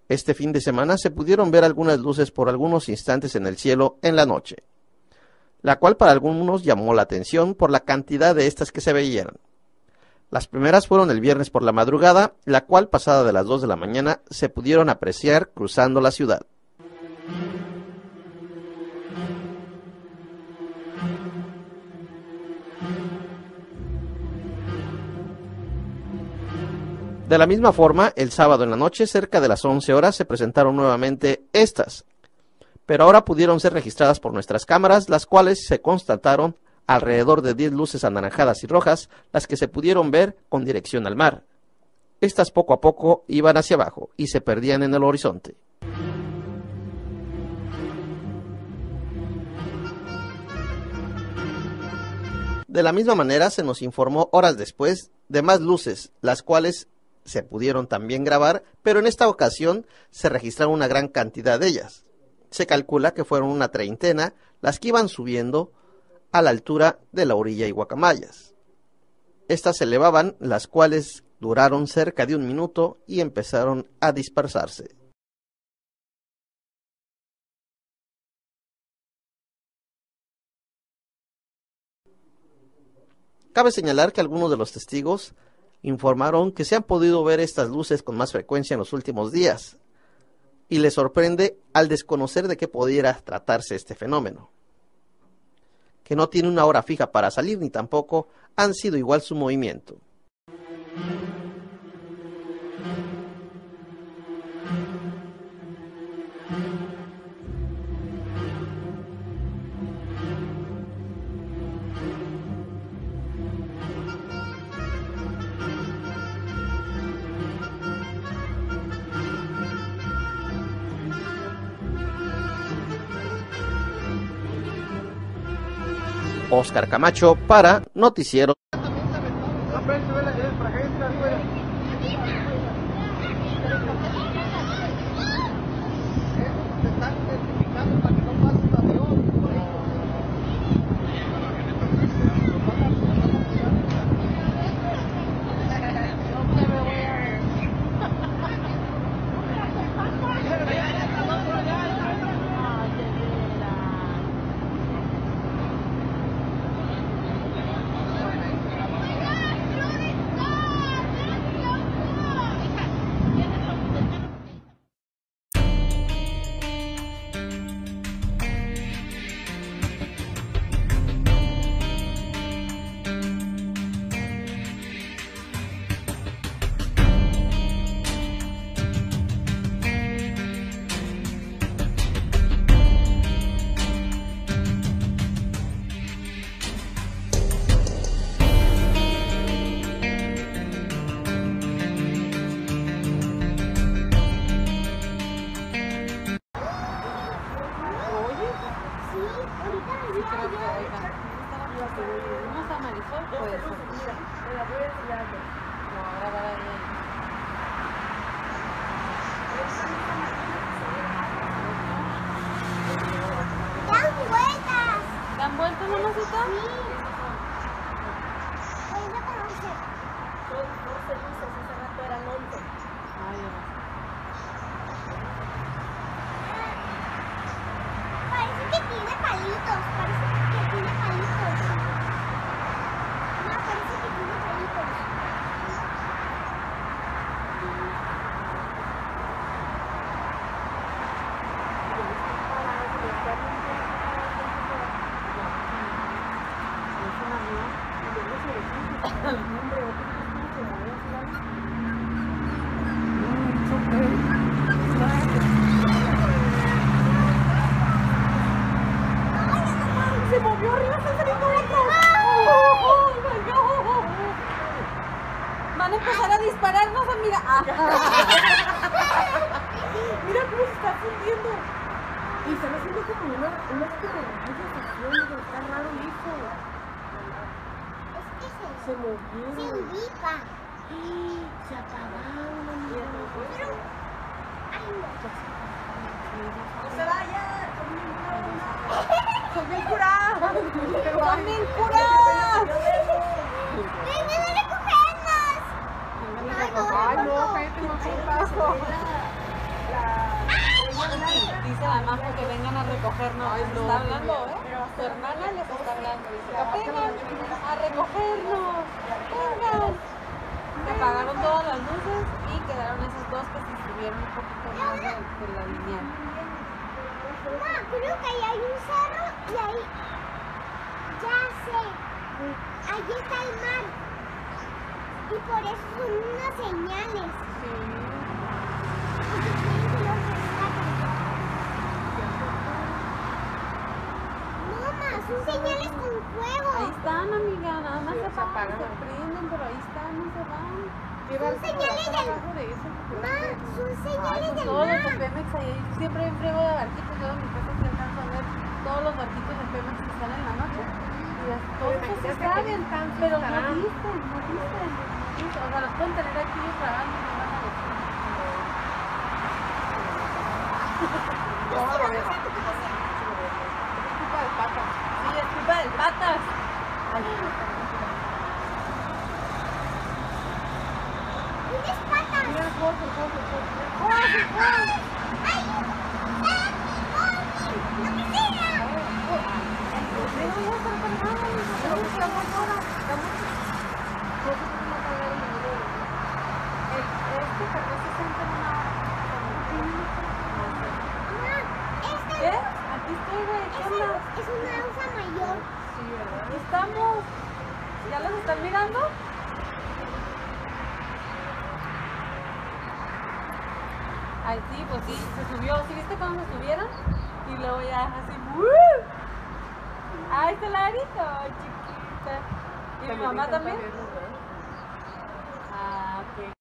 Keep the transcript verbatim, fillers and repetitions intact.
Este fin de semana se pudieron ver algunas luces por algunos instantes en el cielo en la noche, la cual para algunos llamó la atención por la cantidad de estas que se veían. Las primeras fueron el viernes por la madrugada, la cual pasada de las dos de la mañana se pudieron apreciar cruzando la ciudad. De la misma forma, el sábado en la noche, cerca de las once horas, se presentaron nuevamente estas, pero ahora pudieron ser registradas por nuestras cámaras, las cuales se constataron alrededor de diez luces anaranjadas y rojas, las que se pudieron ver con dirección al mar. Estas poco a poco iban hacia abajo y se perdían en el horizonte. De la misma manera se nos informó horas después de más luces, las cuales se pudieron también grabar, pero en esta ocasión se registraron una gran cantidad de ellas. Se calcula que fueron una treintena las que iban subiendo a la altura de la orilla y Guacamayas. Estas se elevaban, las cuales duraron cerca de un minuto y empezaron a dispersarse. Cabe señalar que algunos de los testigos informaron que se han podido ver estas luces con más frecuencia en los últimos días, y les sorprende al desconocer de qué pudiera tratarse este fenómeno, que no tiene una hora fija para salir ni tampoco han sido igual su movimiento. Oscar Camacho para Noticiero. ¿Dan vueltas, mamacita? Sí. Oye, no conoce. Son doce luces, hace rato eran once. Ay, Parece que tiene palitos, parece que tiene palitos. No, parece que tiene palitos. Se movió arriba, está saliendo otro. Van a empezar a dispararnos, amiga. Mira cómo se está fundiendo. Y están haciendo como una, unas acciones. Está raro eso. Es que se, Se movieron. se ubica. Se apagaron, amiga. Pero, ay, no. No se vayan. Son bien curadas. Son bien curadas. ¡Vengan a recogernos! Ay, no, cállate, no hagas caso. dice a Majo que vengan a recogernos. Les está hablando, ¿eh? Su hermana les está hablando. Dice que vengan a recogernos. Vengan. Que apagaron todas las luces y quedaron esos dos que se subieron un poquito más de, de la lineal. No, creo que ahí hay un cerro y ahí, ya sé, ahí está el mar. Y por eso son unas señales. Sí. Porque quieren que los rescaten. No, ma, son señales con fuego. Ahí están, amiga, nada más se apagan, se prenden, pero ahí están, no se van. Son señales del Abajo de eso. ma, son Ay, señales pues del todos los de mar. Pemex ahí, siempre hay un friego de barquitos, yo en mi casa sí alcanzo a ver todos los barquitos de Pemex que salen en la noche. Y las todos se saben, pero no dicen, no dicen, no dicen. O sea, los pueden tener aquí grabando y no van a decir. Y si vamos a tu casa. Es culpa del patas. Sí, es culpa del patas. Unas patas. Mira el cojo, el cojo, el cojo. ¡Ay! ¡Ay! ¡Lo que sea! Mira, ya está cargado, ya está cargado. Este cargó sesenta en una hora. Ma, esta ¿Qué? Aquí estoy, güey. ¿Qué es, onda? es una usa mayor. Sí, ¿verdad? Aquí estamos. ¿Ya los están mirando? Ay, sí, pues sí, se subió. ¿Sí viste cuando se subieron? Y luego ya así, ¡uh! ¡Ay, está Larito, chiquita! ¿Y mi mamá también? Ah, ok.